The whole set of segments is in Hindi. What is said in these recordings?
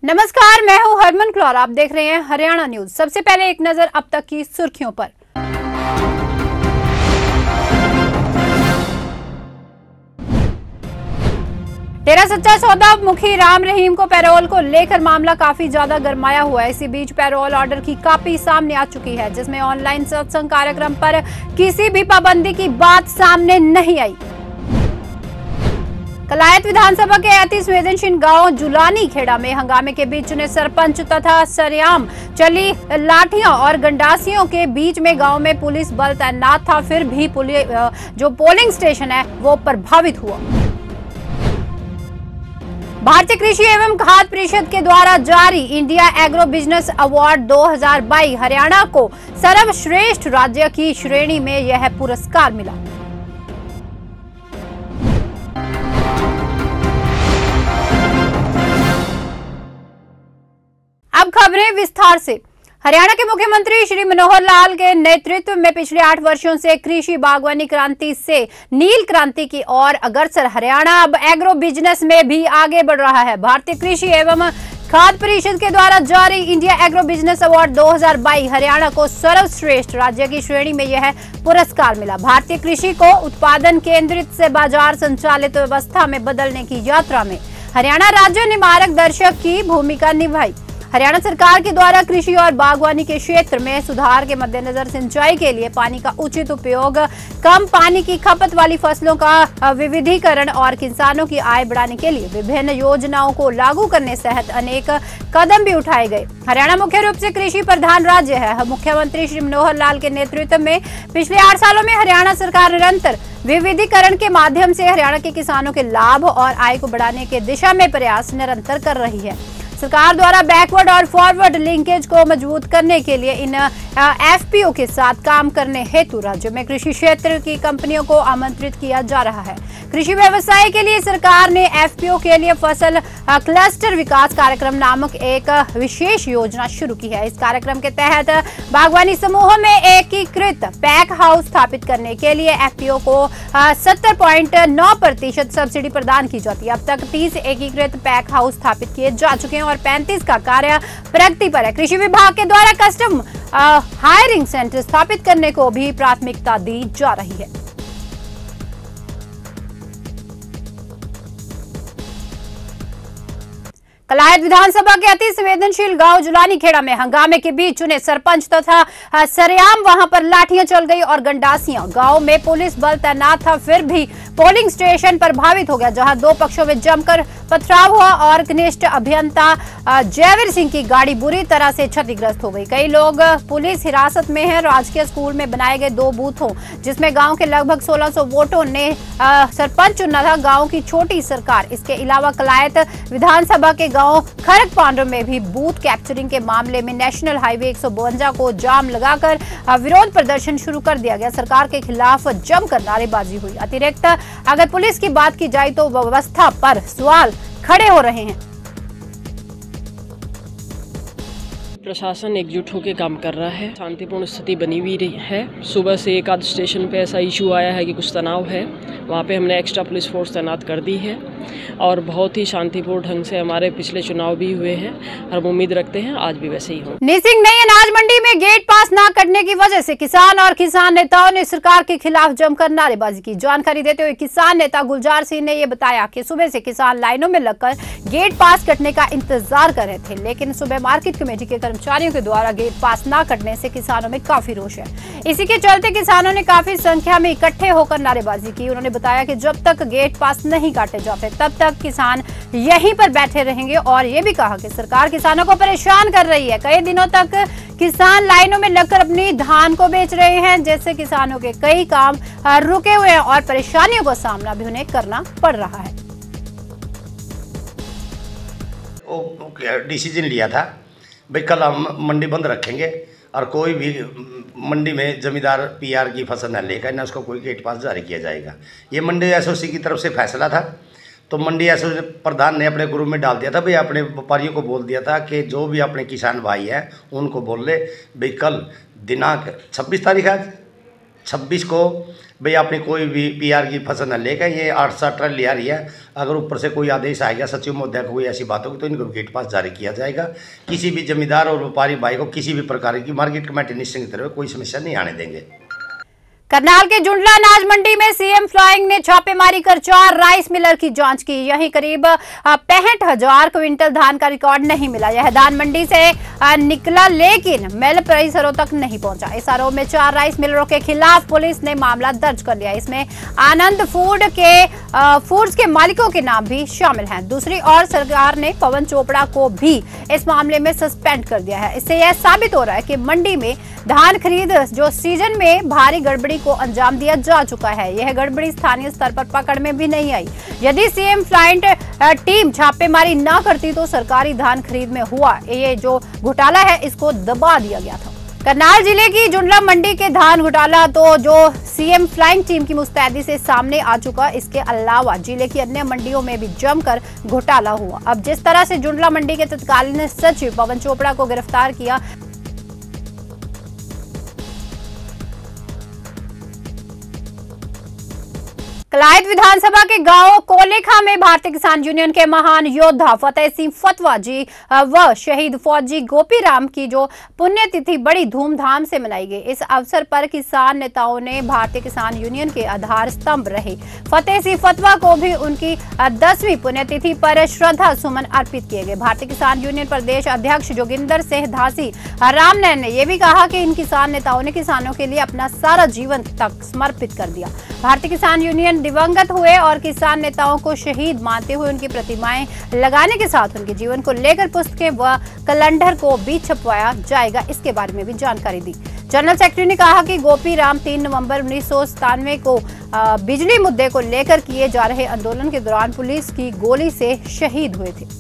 नमस्कार, मैं हूं हरमन कौर। आप देख रहे हैं हरियाणा न्यूज। सबसे पहले एक नजर अब तक की सुर्खियों पर। तेरा सच्चा सौदा मुखी राम रहीम को पैरोल को लेकर मामला काफी ज्यादा गरमाया हुआ है। इसी बीच पैरोल ऑर्डर की कॉपी सामने आ चुकी है, जिसमें ऑनलाइन सत्संग कार्यक्रम पर किसी भी पाबंदी की बात सामने नहीं आई। कलायत विधानसभा के अति संवेदनशील गांव जुलानी खेड़ा में हंगामे के बीच चुने सरपंच तथा सरेआम चली लाठियों और गंडासियों के बीच में गांव में पुलिस बल तैनात था, फिर भी जो पोलिंग स्टेशन है वो प्रभावित हुआ। भारतीय कृषि एवं खाद्य परिषद के द्वारा जारी India agro business award 2022 Haryana को सर्वश्रेष्ठ राज्य की श्रेणी में यह पुरस्कार मिला। अब खबरें विस्तार से। हरियाणा के मुख्यमंत्री श्री मनोहर लाल के नेतृत्व में पिछले 8 वर्षों से कृषि बागवानी क्रांति से नील क्रांति की ओर अग्रसर हरियाणा अब एग्रो बिजनेस में भी आगे बढ़ रहा है। भारतीय कृषि एवं खाद्य परिषद के द्वारा जारी India agro business award 2022 Haryana को सर्वश्रेष्ठ राज्य की श्रेणी में यह पुरस्कार मिला। भारतीय कृषि को उत्पादन केंद्रित से बाजार संचालित व्यवस्था में बदलने की यात्रा में हरियाणा राज्य ने मार्गदर्शक की भूमिका निभाई। हरियाणा सरकार के द्वारा कृषि और बागवानी के क्षेत्र में सुधार के मद्देनजर सिंचाई के लिए पानी का उचित उपयोग, कम पानी की खपत वाली फसलों का विविधीकरण और किसानों की आय बढ़ाने के लिए विभिन्न योजनाओं को लागू करने सहित अनेक कदम भी उठाए गए। हरियाणा मुख्य रूप से कृषि प्रधान राज्य है। मुख्यमंत्री श्री मनोहर लाल के नेतृत्व में पिछले 8 सालों में हरियाणा सरकार निरंतर विविधीकरण के माध्यम से हरियाणा के किसानों के लाभ और आय को बढ़ाने के दिशा में प्रयास निरंतर कर रही है। सरकार द्वारा बैकवर्ड और फॉरवर्ड लिंकेज को मजबूत करने के लिए इन एफपीओ के साथ काम करने हेतु राज्य में कृषि क्षेत्र की कंपनियों को आमंत्रित किया जा रहा है। कृषि व्यवसाय के लिए सरकार ने एफपीओ के लिए फसल क्लस्टर विकास कार्यक्रम नामक एक विशेष योजना शुरू की है। इस कार्यक्रम के तहत बागवानी समूहों में एकीकृत पैक हाउस स्थापित करने के लिए एफपीओ को 70.9% सब्सिडी प्रदान की जाती है। अब तक 30 एकीकृत पैक हाउस स्थापित किए जा चुके हैं और 35 का कार्य प्रगति पर है। कृषि विभाग के द्वारा कस्टम हायरिंग सेंटर स्थापित करने को भी प्राथमिकता दी जा रही है। कलायत विधानसभा के अति संवेदनशील गांव जुलानी खेड़ा में हंगामे के बीच चुने सरपंच तथा सरेआम वहां पर लाठियां चल गई और गंडासियां। गांव में पुलिस बल तैनात था, फिर भी पोलिंग स्टेशन प्रभावित हो गया, जहां 2 पक्षों में जमकर पथराव हुआ और कनिष्ठ अभियंता जयवीर सिंह की गाड़ी बुरी तरह से क्षतिग्रस्त हो गई। कई लोग पुलिस हिरासत में हैं। राजकीय स्कूल में बनाए गए 2 बूथों जिसमें गांव के लगभग 1600 वोटों ने सरपंच चुना था, गांव की छोटी सरकार। इसके अलावा कलायत विधानसभा के गांव खरक पांड्र में भी बूथ कैप्चरिंग के मामले में नेशनल हाईवे 152 को जाम लगाकर विरोध प्रदर्शन शुरू कर दिया गया। सरकार के खिलाफ जमकर नारेबाजी हुई। अतिरिक्त अगर पुलिस की बात की जाए तो व्यवस्था पर सवाल खड़े हो रहे हैं। प्रशासन एकजुट होकर काम कर रहा है। शांतिपूर्ण स्थिति बनी हुई रही है। सुबह से एक आध स्टेशन पे ऐसा इशू आया है कि कुछ तनाव है, वहाँ पे हमने एक्स्ट्रा पुलिस फोर्स तैनात कर दी है और बहुत ही शांतिपूर्ण ढंग से हमारे पिछले चुनाव भी हुए हैं। हम उम्मीद रखते हैं आज भी वैसे ही हो। निसिंग नई अनाज मंडी में गेट पास न करने की वजह से किसान और किसान नेताओं ने सरकार के खिलाफ जमकर नारेबाजी की। जानकारी देते हुए किसान नेता गुलजार सिंह ने ये बताया कि सुबह से किसान लाइनों में लगकर गेट पास कटने का इंतजार कर रहे थे, लेकिन सुबह मार्केट कमेटी के कर्मचारियों के द्वारा गेट पास न करने से किसानों में काफी रोष है। इसी के चलते किसानों ने काफी संख्या में इकट्ठे होकर नारेबाजी की। उन्होंने बताया कि जब तक गेट पास नहीं काटे जाते तब तक किसान यहीं पर बैठे रहेंगे और ये भी कहा कि सरकार किसानों को परेशान कर रही है। कई दिनों तक किसान लाइनों में लगकर अपनी धान को बेच रहे हैं, जैसे किसानों के कई काम रुके हुए हैं और परेशानियों का सामना भी उन्हें करना पड़ रहा है। डिसीजन लिया था भाई कल हम मंडी बंद रखेंगे और कोई भी मंडी में जमींदार पीआर की फसल न लेकर ना उसको कोई गेट पास जारी किया जाएगा। ये मंडी एसओसी की तरफ से फैसला था। तो मंडी एसओसी प्रधान ने अपने ग्रुप में डाल दिया था भाई, अपने व्यापारियों को बोल दिया था कि जो भी अपने किसान भाई हैं उनको बोल ले भाई कल दिनांक 26 तारीख है, 26 को भाई अपनी कोई भी पीआर की फसल न लेकर ये 8-7 ट्रक ले आ रही है। अगर ऊपर से कोई आदेश आएगा सचिव महोदय को कोई ऐसी बात होगी तो इनको गेट पास जारी किया जाएगा। किसी भी जमींदार और व्यापारी भाई को किसी भी प्रकार की मार्केट कमेटी निश्चित की तरफ कोई समस्या नहीं आने देंगे। करनाल के जुंडला अनाज मंडी में सीएम फ्लाइंग ने छापेमारी कर 4 राइस मिलर की जांच की। यहीं करीब 65,000 क्विंटल धान का रिकॉर्ड नहीं मिला। यह धान मंडी से निकला लेकिन मिल परिसरों तक नहीं पहुंचा। इस आरोप में 4 राइस मिलरों के खिलाफ पुलिस ने मामला दर्ज कर लिया। इसमें आनंद फूड्स के मालिकों के नाम भी शामिल हैं। दूसरी ओर सरकार ने पवन चोपड़ा को भी इस मामले में सस्पेंड कर दिया है। इससे यह साबित हो रहा है कि मंडी में धान खरीद जो सीजन में भारी गड़बड़ी को अंजाम दिया जा चुका है। यह गड़बड़ी स्थानीय स्तर पर पकड़ में भी नहीं आई। यदि सीएम फ्लाइंट टीम छापेमारी न करती तो सरकारी धान खरीद में हुआ ये जो घोटाला है इसको दबा दिया गया था। करनाल जिले की जुंडला मंडी के धान घोटाला तो जो सीएम फ्लाइंग टीम की मुस्तैदी से सामने आ चुका, इसके अलावा जिले की अन्य मंडियों में भी जमकर घोटाला हुआ। अब जिस तरह से जुंडला मंडी के तत्कालीन सचिव पवन चोपड़ा को गिरफ्तार किया, कलायत विधानसभा के गांव कोलेखा में भारतीय किसान यूनियन के महान योद्धा फतेह सिंह फतवा जी व शहीद फौजी गोपी राम की जो पुण्यतिथि बड़ी धूमधाम से मनाई गई। इस अवसर पर किसान नेताओं ने भारतीय किसान यूनियन के आधार स्तंभ रहे फतेह सिंह फतवा को भी उनकी 10वीं पुण्यतिथि पर श्रद्धा सुमन अर्पित किए गए। भारतीय किसान यूनियन प्रदेश अध्यक्ष जोगिंदर सिंह धासी रामनैन ने यह भी कहा कि इन किसान नेताओं ने किसानों के लिए अपना सारा जीवन तक समर्पित कर दिया। भारतीय किसान यूनियन दिवंगत हुए और किसान नेताओं को शहीद मानते हुए उनकी प्रतिमाएं लगाने के साथ उनके जीवन को लेकर पुस्तकें व कैलेंडर को भी छपवाया जाएगा, इसके बारे में भी जानकारी दी। जनरल सेक्रेटरी ने कहा कि गोपी राम 3 नवंबर 1997 को बिजली मुद्दे को लेकर किए जा रहे आंदोलन के दौरान पुलिस की गोली से शहीद हुए थे।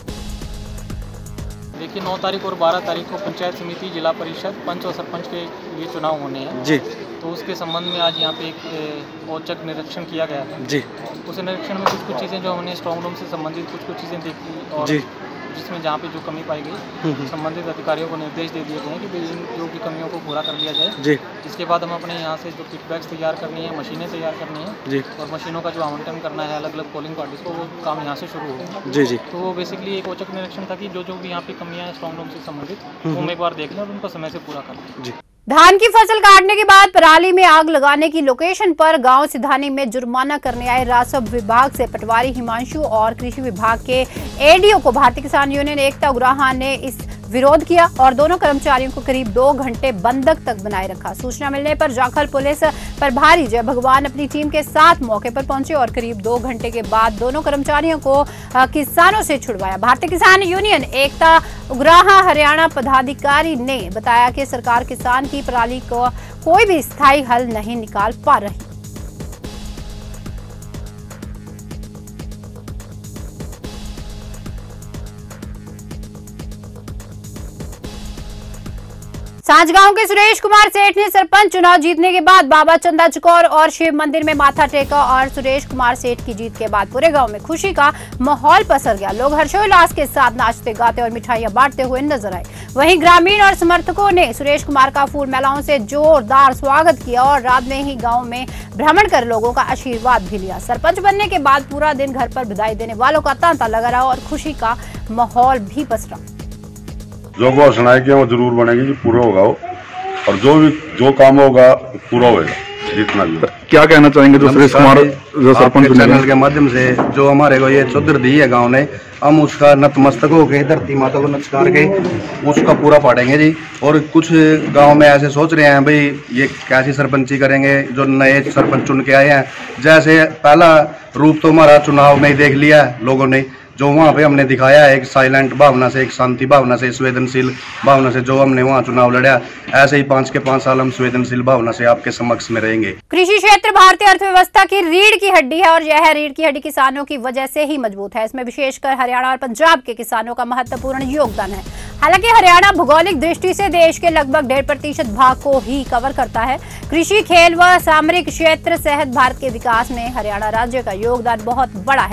देखिए 9 तारीख और 12 तारीख को पंचायत समिति, जिला परिषद, पंच और सरपंच के लिए चुनाव होने हैं जी। तो उसके संबंध में आज यहाँ पे एक औचक निरीक्षण किया गया था जी। उस निरीक्षण में कुछ चीज़ें जो हमने स्ट्रॉन्ग रूम से संबंधित कुछ चीज़ें देखी और जी। जिसमें जहाँ पे जो कमी पाई गई संबंधित अधिकारियों को निर्देश दे दिए गए हैं कि भाई इन जो भी कमियों को पूरा कर लिया जाए जी। इसके बाद हम अपने यहाँ से जो किटबैग्स तैयार करनी है, मशीनें तैयार करनी है जी। और मशीनों का जो आवंटन करना है अलग अलग पोलिंग पार्टीज को, वो काम यहाँ से शुरू होगा जी जी। तो वो बेसिकली एक औचक निरीक्षण था कि जो भी यहाँ पे कमियाँ हैं स्ट्रॉन्ग रूम से संबंधित वो हम एक बार देख लें और उनको समय से पूरा कर लें जी। धान की फसल काटने के बाद पराली में आग लगाने की लोकेशन पर गांव सिधानी में जुर्माना करने आए राजस्व विभाग से पटवारी हिमांशु और कृषि विभाग के एडीओ को भारतीय किसान यूनियन एकता उग्राहा ने इस विरोध किया और दोनों कर्मचारियों को करीब 2 घंटे बंधक तक बनाए रखा। सूचना मिलने पर जाखल पुलिस प्रभारी जय भगवान अपनी टीम के साथ मौके पर पहुंचे और करीब 2 घंटे के बाद दोनों कर्मचारियों को किसानों से छुड़वाया। भारतीय किसान यूनियन एकता उग्राहा हरियाणा पदाधिकारी ने बताया कि सरकार किसान की पराली को कोई भी स्थायी हल नहीं निकाल पा रही। सांचगांव के सुरेश कुमार सेठ ने सरपंच चुनाव जीतने के बाद बाबा चंदा चकोर और शिव मंदिर में माथा टेका और सुरेश कुमार सेठ की जीत के बाद पूरे गांव में खुशी का माहौल पसर गया। लोग हर्षोल्लास के साथ नाचते गाते और मिठाइयां बांटते हुए नजर आए। वहीं ग्रामीण और समर्थकों ने सुरेश कुमार का फूल मालाओं से जोरदार स्वागत किया और रात में ही गाँव में भ्रमण कर लोगों का आशीर्वाद भी लिया। सरपंच बनने के बाद पूरा दिन घर पर बधाई देने वालों का तांता लगा रहा और खुशी का माहौल भी पसरा। जो घोषणा है कि वो जरूर बनेगी, जो पूरा होगा वो, और जो काम होगा पूरा होगा जितना भी। क्या कहना चाहेंगे जो सुरेश कुमार जो सरपंच चैनल के माध्यम से जो हमारे को ये चौधर दी है गांव ने, हम उसका नतमस्तक होके धरती माता को नमस्कार के उसका पूरा पाटेंगे जी। और कुछ गांव में ऐसे सोच रहे हैं भाई ये कैसी सरपंची करेंगे, जो नए सरपंच चुन के आए हैं। जैसे पहला रूप तो हमारा चुनाव में देख लिया लोगों ने, जो वहाँ पे हमने दिखाया है एक साइलेंट भावना से, एक शांति भावना से, संवेदनशील भावना से जो हमने वहाँ चुनाव लड़ा, ऐसे ही 5 के 5 साल हम संवेदनशील भावना से आपके समक्ष में रहेंगे। कृषि क्षेत्र भारतीय अर्थव्यवस्था की रीढ़ की हड्डी है और यह रीढ़ की हड्डी किसानों की वजह से ही मजबूत है। इसमें विशेषकर हरियाणा और पंजाब के किसानों का महत्वपूर्ण योगदान है। हालांकि हरियाणा भौगोलिक दृष्टि से देश के लगभग 1.5% भाग को ही कवर करता है। कृषि, खेल व सामरिक क्षेत्र सहित भारत के विकास में हरियाणा राज्य का योगदान बहुत बड़ा है।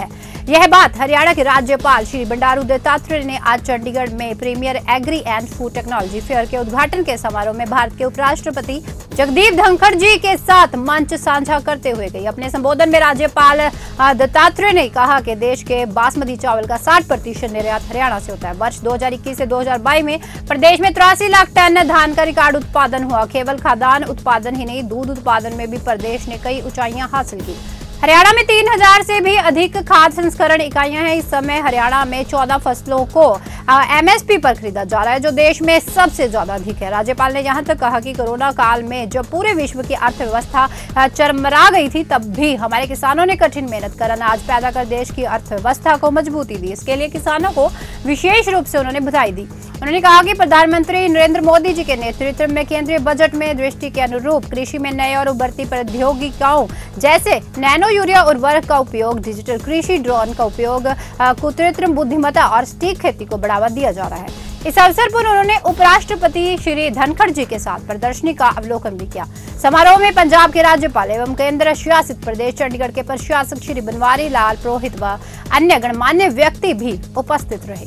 यह बात हरियाणा के राज्यपाल श्री बंडारू दत्तात्रेय ने आज चंडीगढ़ में premier agri and food technology fair के उद्घाटन के समारोह में भारत के उपराष्ट्रपति जगदीप धनखड़ जी के साथ मंच साझा करते हुए कही। अपने संबोधन में राज्यपाल दत्तात्रेय ने कहा कि देश के बासमती चावल का 60% निर्यात हरियाणा से होता है। वर्ष 2021 से 2022 में प्रदेश में 83 लाख टन धान का रिकॉर्ड उत्पादन हुआ। केवल खाद्यान्न उत्पादन ही नहीं, दूध उत्पादन में भी प्रदेश ने कई ऊंचाइयां हासिल की। हरियाणा में 3000 से भी अधिक खाद्य संस्करण इकाइयां हैं। इस समय हरियाणा में 14 फसलों को एमएसपी पर खरीदा जा रहा है, जो देश में सबसे ज्यादा अधिक है। राज्यपाल ने यहां तक कहा कि कोरोना काल में जब पूरे विश्व की अर्थव्यवस्था चरमरा गई थी, तब भी हमारे किसानों ने कठिन मेहनत कर अनाज पैदा कर देश की अर्थव्यवस्था को मजबूती दी। इसके लिए किसानों को विशेष रूप से उन्होंने बधाई दी। उन्होंने कहा कि प्रधानमंत्री नरेंद्र मोदी जी के नेतृत्व में केंद्रीय बजट में दृष्टि के अनुरूप कृषि में नए और उभरती प्रौद्योगिकियों जैसे नैनो यूरिया उर्वरक का उपयोग, डिजिटल कृषि, ड्रोन का उपयोग, कृत्रिम बुद्धिमत्ता और सटीक खेती को बढ़ावा दिया जा रहा है। इस अवसर पर उन्होंने उपराष्ट्रपति श्री धनखड़ जी के साथ प्रदर्शनी का अवलोकन भी किया। समारोह में पंजाब के राज्यपाल एवं केंद्र शासित प्रदेश चंडीगढ़ के प्रशासक श्री बनवारी लाल पुरोहित व अन्य गणमान्य व्यक्ति भी उपस्थित रहे।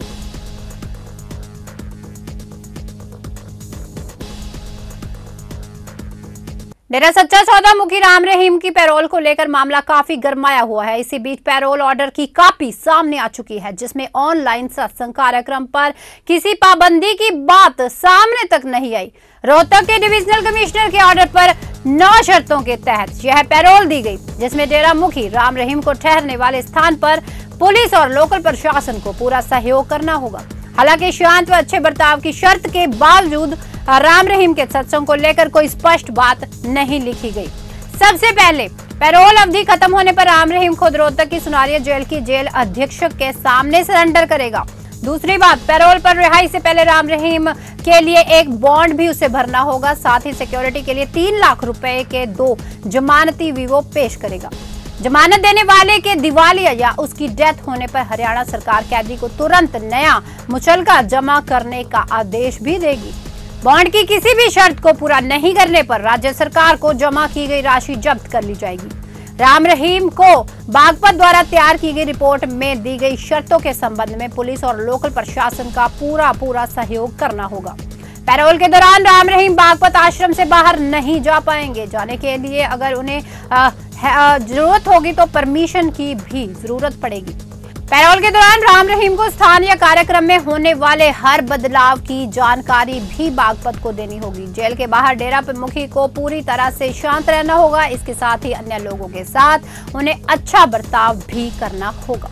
डेरा सच्चा सौदा मुखी राम रहीम की पैरोल को लेकर मामला काफी गरमाया हुआ है। इसी बीच पैरोल ऑर्डर की कॉपी सामने आ चुकी है, जिसमें ऑनलाइन सत्संग कार्यक्रम पर किसी पाबंदी की बात सामने तक नहीं आई। रोहतक के डिविजनल कमिश्नर के ऑर्डर पर 9 शर्तों के तहत यह पैरोल दी गई, जिसमें डेरा मुखी राम रहीम को ठहरने वाले स्थान पर पुलिस और लोकल प्रशासन को पूरा सहयोग करना होगा। हालांकि शांत व अच्छे बर्ताव की शर्त के बावजूद राम रहीम के सत्संग को लेकर कोई स्पष्ट बात नहीं लिखी गई। सबसे पहले पैरोल अवधि खत्म होने पर राम रहीम खुद रोहतक की सुनारिया जेल की जेल अधीक्षक के सामने सरेंडर करेगा। दूसरी बात, पैरोल पर रिहाई से पहले राम रहीम के लिए एक बॉन्ड भी उसे भरना होगा। साथ ही सिक्योरिटी के लिए 3 लाख रुपए के 2 जमानती भी वो पेश करेगा। जमानत देने वाले के दिवालिया या उसकी डेथ होने पर हरियाणा सरकार कैदी को तुरंत नया मुचलका जमा करने का आदेश भी देगी। बॉन्ड की किसी भी शर्त को पूरा नहीं करने पर राज्य सरकार को जमा की गई राशि जब्त कर ली जाएगी। राम रहीम को बागपत द्वारा तैयार की गई रिपोर्ट में दी गई शर्तों के संबंध में पुलिस और लोकल प्रशासन का पूरा सहयोग करना होगा। पैरोल के दौरान राम रहीम बागपत आश्रम से बाहर नहीं जा पाएंगे। जाने के लिए अगर उन्हें जरूरत होगी तो परमिशन की भी जरूरत पड़ेगी। पैरोल के दौरान राम रहीम को स्थान या कार्यक्रम में होने वाले हर बदलाव की जानकारी भी बागपत को देनी होगी। जेल के बाहर डेरा प्रमुखी को पूरी तरह से शांत रहना होगा। इसके साथ ही अन्य लोगों के साथ उन्हें अच्छा बर्ताव भी करना होगा।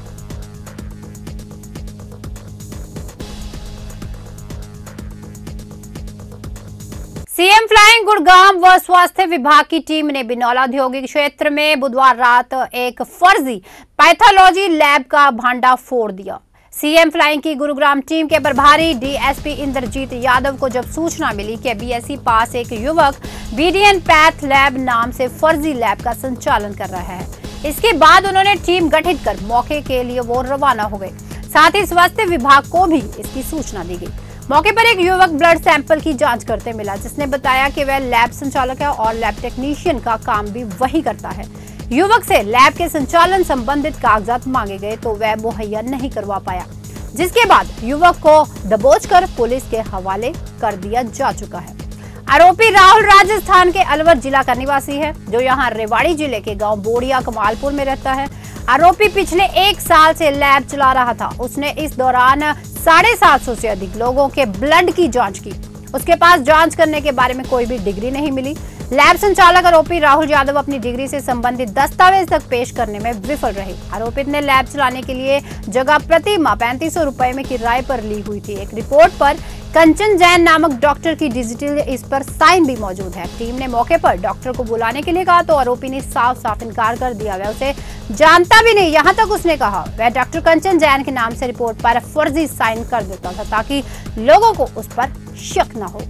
सीएम फ्लाइंग गुड़गांव व स्वास्थ्य विभाग की टीम ने बिनौला औद्योगिक क्षेत्र में बुधवार रात एक फर्जी पैथोलॉजी लैब का भांडा फोड़ दिया। सीएम फ्लाइंग की गुरुग्राम टीम के प्रभारी डीएसपी इंद्रजीत यादव को जब सूचना मिली कि बीएससी पास एक युवक बीडीएन पैथ लैब नाम से फर्जी लैब का संचालन कर रहा है, इसके बाद उन्होंने टीम गठित कर मौके के लिए वो रवाना हो गए। साथ ही स्वास्थ्य विभाग को भी इसकी सूचना दी गई। मौके पर एक युवक ब्लड सैंपल की जांच करते मिला, जिसने बताया कि वह लैब संचालक है और लैब टेक्नीशियन का काम भी वही करता है। युवक से लैब के संचालन संबंधित कागजात मांगे गए तो वह मुहैया नहीं करवा पाया, जिसके बाद युवक को दबोचकर पुलिस के हवाले कर दिया जा चुका है। आरोपी राहुल राजस्थान के अलवर जिला का निवासी है, जो यहाँ रेवाड़ी जिले के गांव बोड़िया कमालपुर में रहता है। आरोपी पिछले 1 साल से लैब चला रहा था। उसने इस दौरान 750 से अधिक लोगों के ब्लड की जांच की। उसके पास जांच करने के बारे में कोई भी डिग्री नहीं मिली। लैब संचालक आरोपी राहुल यादव अपनी डिग्री से संबंधित दस्तावेज तक पेश करने में विफल रहे। आरोपित ने लैब चलाने के लिए जगह प्रति माह 3500 रुपए में किराए पर ली हुई थी। एक रिपोर्ट पर कंचन जैन नामक डॉक्टर की डिजिटल इस पर साइन भी मौजूद है। टीम ने मौके पर डॉक्टर को बुलाने के लिए कहा तो आरोपी ने साफ इनकार कर दिया। वह उसे जानता भी नहीं। यहाँ तक उसने कहा वह डॉक्टर कंचन जैन के नाम से रिपोर्ट पर फर्जी साइन कर देता था, ताकि लोगों को उस पर शक न हो।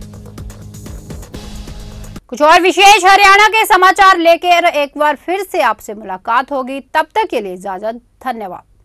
कुछ और विशेष हरियाणा के समाचार लेकर एक बार फिर से आपसे मुलाकात होगी। तब तक के लिए इजाजत, धन्यवाद।